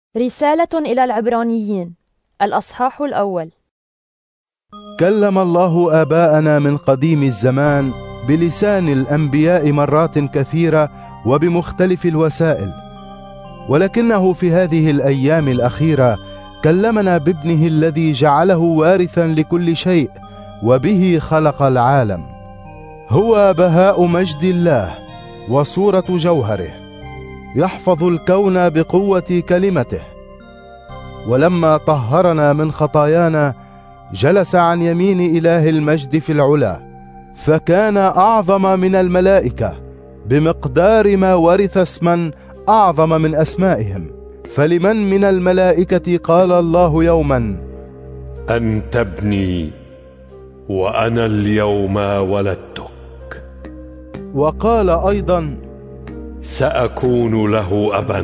رسالة إلى العبرانيين الأصحاح الأول. كلم الله آباءنا من قديم الزمان بلسان الأنبياء مرات كثيرة وبمختلف الوسائل، ولكنه في هذه الأيام الأخيرة كلمنا بابنه الذي جعله وارثا لكل شيء وبه خلق العالم. هو بهاء مجد الله وصورة جوهره، يحفظ الكون بقوة كلمته. ولما طهرنا من خطايانا جلس عن يمين إله المجد في العلا، فكان أعظم من الملائكة بمقدار ما ورث اسما أعظم من أسمائهم. فلمن من الملائكة قال الله يوما: أنت ابني وأنا اليوم ولدتك. وقال أيضا: سأكون له أبا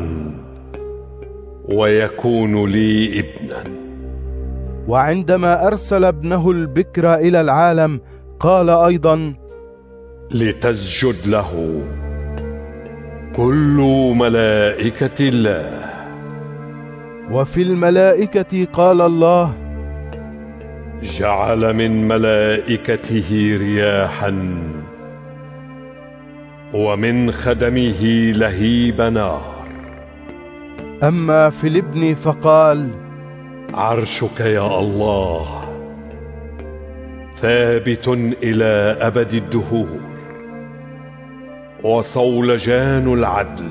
ويكون لي ابنا. وعندما أرسل ابنه البكر إلى العالم قال أيضا: لتسجد له كل ملائكة الله. وفي الملائكة قال الله: جعل من ملائكته رياحا ومن خدمه لهيب نار. أما في الابن فقال: عرشك يا الله ثابت إلى أبد الدهور، وصولجان العدل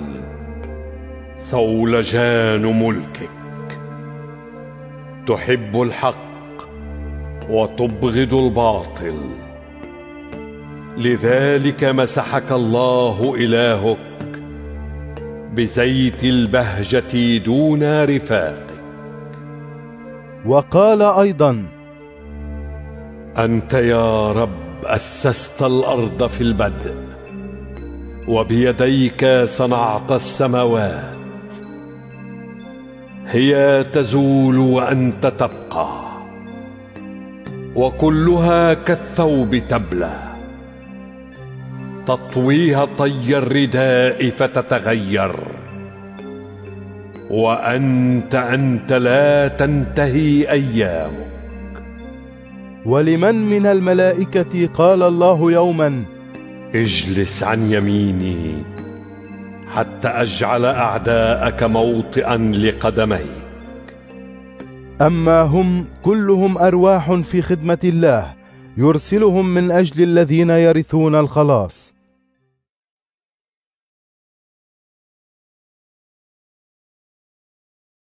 صولجان ملكك. تحب الحق وتبغض الباطل، لذلك مسحك الله إلهك بزيت البهجة دون رفاقك. وقال أيضا: أنت يا رب أسست الأرض في البدء، وبيديك صنعت السماوات. هي تزول وأنت تبقى، وكلها كالثوب تبلى. تطويها طي الرداء فتتغير، وأنت لا تنتهي أيامك. ولمن من الملائكة قال الله يوما: اجلس عن يميني حتى أجعل أعداءك موطئا لقدميك. أما هم كلهم أرواح في خدمة الله يرسلهم من أجل الذين يرثون الخلاص.